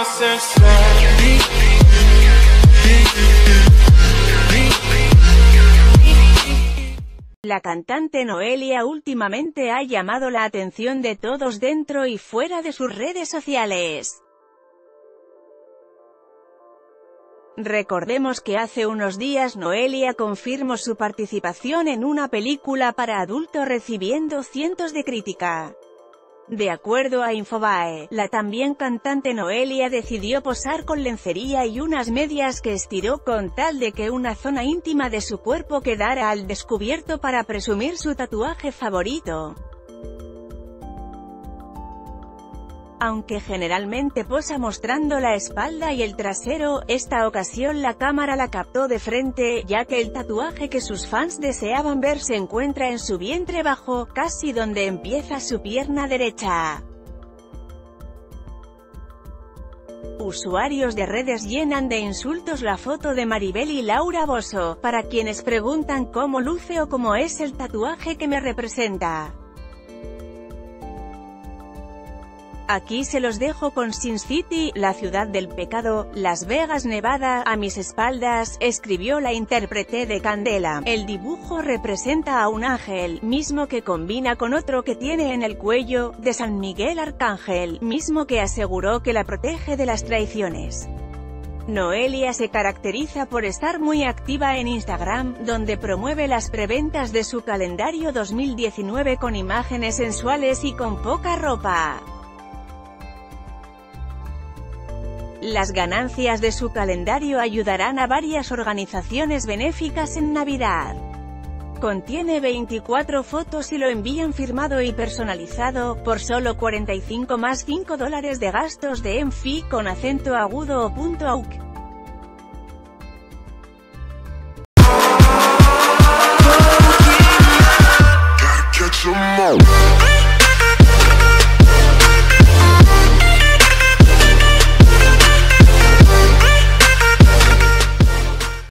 La cantante Noelia últimamente ha llamado la atención de todos dentro y fuera de sus redes sociales. Recordemos que hace unos días Noelia confirmó su participación en una película para adultos recibiendo cientos de críticas. De acuerdo a Infobae, la también cantante Noelia decidió posar con lencería y unas medias que estiró con tal de que una zona íntima de su cuerpo quedara al descubierto para presumir su tatuaje favorito. Aunque generalmente posa mostrando la espalda y el trasero, esta ocasión la cámara la captó de frente, ya que el tatuaje que sus fans deseaban ver se encuentra en su vientre bajo, casi donde empieza su pierna derecha. Usuarios de redes llenan de insultos la foto de Maribel y Laura Bosio, para quienes preguntan cómo luce o cómo es el tatuaje que me representa. Aquí se los dejo con Sin City, la ciudad del pecado, Las Vegas, Nevada, a mis espaldas, escribió la intérprete de Candela. El dibujo representa a un ángel, mismo que combina con otro que tiene en el cuello, de San Miguel Arcángel, mismo que aseguró que la protege de las traiciones. Noelia se caracteriza por estar muy activa en Instagram, donde promueve las preventas de su calendario 2019 con imágenes sensuales y con poca ropa. Las ganancias de su calendario ayudarán a varias organizaciones benéficas en Navidad. Contiene 24 fotos y lo envían firmado y personalizado, por solo $45 más $5 de gastos de envío con acento agudo o .auk.